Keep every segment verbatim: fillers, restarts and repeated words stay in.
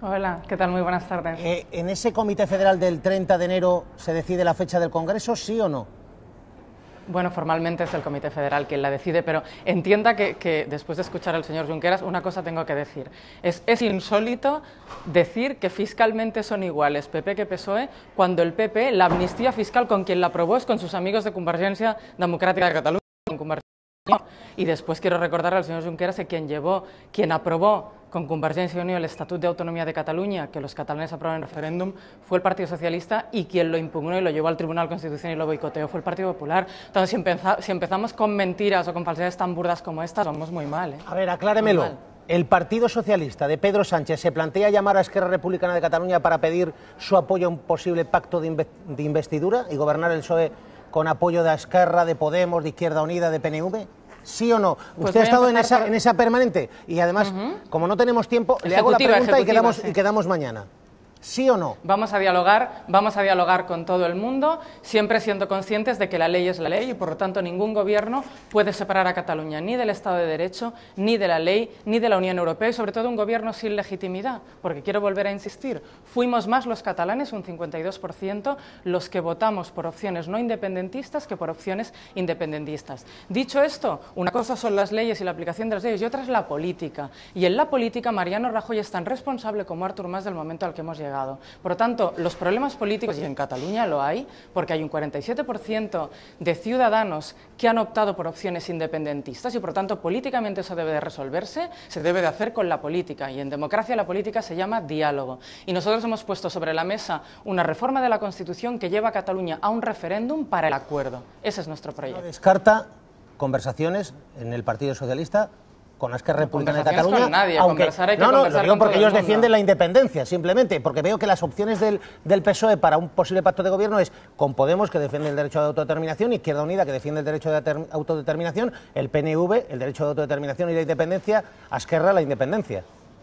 Hola, ¿qué tal? Muy buenas tardes. Eh, ¿En ese comité federal del treinta de enero se decide la fecha del Congreso, sí o no? Bueno, formalmente es el Comité Federal quien la decide, pero entienda que, que después de escuchar al señor Junqueras, una cosa tengo que decir. Es, es insólito decir que fiscalmente son iguales P P que P S O E, cuando el P P, la amnistía fiscal con quien la aprobó es con sus amigos de Convergencia Democrática de Cataluña, con Convergencia. Y después quiero recordarle al señor Junqueras que quien llevó, quien aprobó con Convergencia y Unió el Estatut de Autonomía de Cataluña, que los catalanes aprobaron en referéndum, fue el Partido Socialista, y quien lo impugnó y lo llevó al Tribunal Constitucional y lo boicoteó fue el Partido Popular. Entonces, si, empeza, si empezamos con mentiras o con falsedades tan burdas como estas, vamos muy mal, ¿eh? A ver, acláremelo. ¿El Partido Socialista de Pedro Sánchez se plantea llamar a Esquerra Republicana de Cataluña para pedir su apoyo a un posible pacto de, inve de investidura y gobernar el P S O E con apoyo de Esquerra, de Podemos, de Izquierda Unida, de P N V? ¿Sí o no? Pues Usted ha estado en esa, por... en esa permanente y además, uh-huh. como no tenemos tiempo, le hago la pregunta y quedamos, sí. y quedamos mañana. ¿Sí o no? Vamos a dialogar, vamos a dialogar con todo el mundo, siempre siendo conscientes de que la ley es la ley y por lo tanto ningún gobierno puede separar a Cataluña ni del Estado de Derecho, ni de la ley, ni de la Unión Europea y sobre todo un gobierno sin legitimidad, porque quiero volver a insistir, fuimos más los catalanes, un cincuenta y dos por ciento, los que votamos por opciones no independentistas que por opciones independentistas. Dicho esto, una cosa son las leyes y la aplicación de las leyes y otra es la política. Y en la política Mariano Rajoy es tan responsable como Artur Mas del momento al que hemos llegado. Por lo tanto, los problemas políticos, y en Cataluña lo hay, porque hay un cuarenta y siete por ciento de ciudadanos que han optado por opciones independentistas y por lo tanto políticamente eso debe de resolverse, se debe de hacer con la política y en democracia la política se llama diálogo. Y nosotros hemos puesto sobre la mesa una reforma de la Constitución que lleva a Cataluña a un referéndum para el acuerdo. Ese es nuestro proyecto. ¿No descarta conversaciones en el Partido Socialista con la Esquerra Republicana de Cataluña? Con nadie, aunque, conversar hay que no, no, conversar lo digo con porque todo ellos el mundo. defienden la independencia, simplemente, porque veo que las opciones del, del P S O E para un posible pacto de gobierno es con Podemos, que defiende el derecho de autodeterminación, Izquierda Unida, que defiende el derecho de autodeterminación, el P N V, el derecho de autodeterminación y la independencia, a Esquerra, la independencia.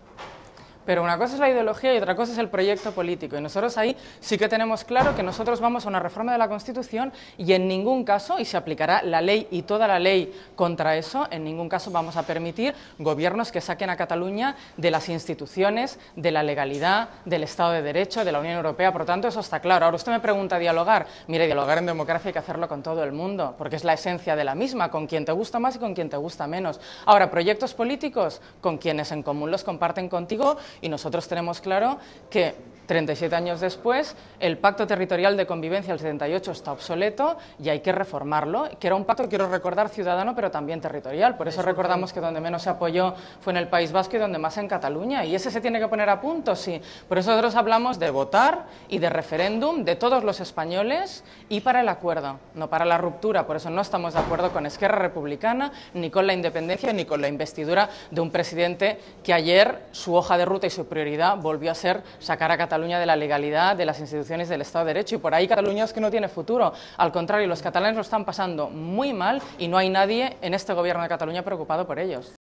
Pero una cosa es la ideología y otra cosa es el proyecto político. Y nosotros ahí sí que tenemos claro que nosotros vamos a una reforma de la Constitución y en ningún caso, y se aplicará la ley y toda la ley contra eso, en ningún caso vamos a permitir gobiernos que saquen a Cataluña de las instituciones, de la legalidad, del Estado de Derecho, de la Unión Europea. Por lo tanto, eso está claro. Ahora usted me pregunta dialogar. Mire, dialogar en democracia hay que hacerlo con todo el mundo, porque es la esencia de la misma, con quien te gusta más y con quien te gusta menos. Ahora, proyectos políticos, con quienes en común los comparten contigo. Y nosotros tenemos claro que treinta y siete años después el pacto territorial de convivencia del setenta y ocho está obsoleto y hay que reformarlo, que era un pacto, quiero recordar, ciudadano pero también territorial. Por eso recordamos que donde menos se apoyó fue en el País Vasco y donde más en Cataluña, y ese se tiene que poner a punto, sí. Por eso nosotros hablamos de votar y de referéndum de todos los españoles y para el acuerdo, no para la ruptura. Por eso no estamos de acuerdo con Esquerra Republicana, ni con la independencia, ni con la investidura de un presidente que ayer su hoja de ruta y su prioridad volvió a ser sacar a Cataluña de la legalidad, de las instituciones del Estado de Derecho, y por ahí Cataluña es que no tiene futuro. Al contrario, los catalanes lo están pasando muy mal y no hay nadie en este gobierno de Cataluña preocupado por ellos.